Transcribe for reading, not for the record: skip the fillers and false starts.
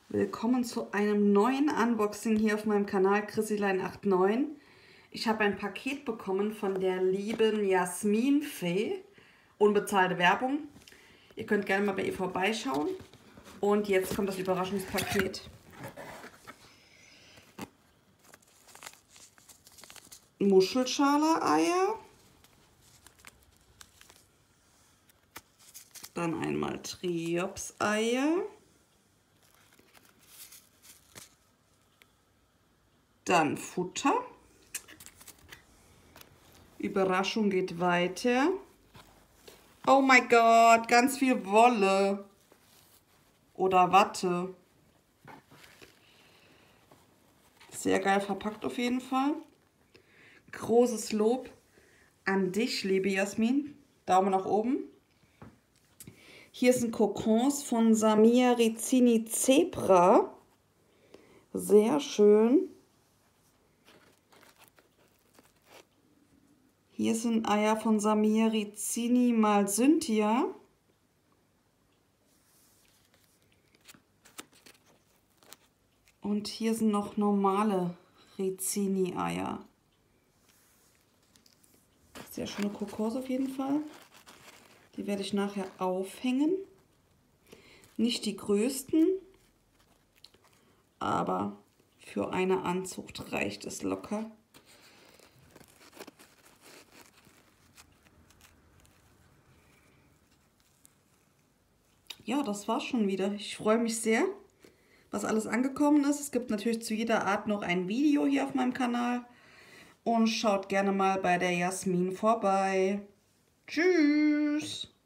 Willkommen zu einem neuen Unboxing hier auf meinem Kanal Chrissylein89. Ich habe ein Paket bekommen von der lieben Jasminfee. Unbezahlte Werbung. Ihr könnt gerne mal bei ihr vorbeischauen. Und jetzt kommt das Überraschungspaket. Muschelschale-Eier. Dann einmal Triops-Eier. Dann Futter. Überraschung geht weiter. Oh mein Gott, ganz viel Wolle. Oder Watte. Sehr geil verpackt auf jeden Fall. Großes Lob an dich, liebe Jasmin. Daumen nach oben. Hier sind Kokons von Samia Rizzini Zebra. Sehr schön. Hier sind Eier von Samia Rizzini mal Cynthia. Und hier sind noch normale Rizzini-Eier. Sehr schöne Kokos auf jeden Fall. Die werde ich nachher aufhängen. Nicht die größten, aber für eine Anzucht reicht es locker. Ja, das war's schon wieder. Ich freue mich sehr, was alles angekommen ist. Es gibt natürlich zu jeder Art noch ein Video hier auf meinem Kanal. Und schaut gerne mal bei der Jasmin vorbei. Tschüss!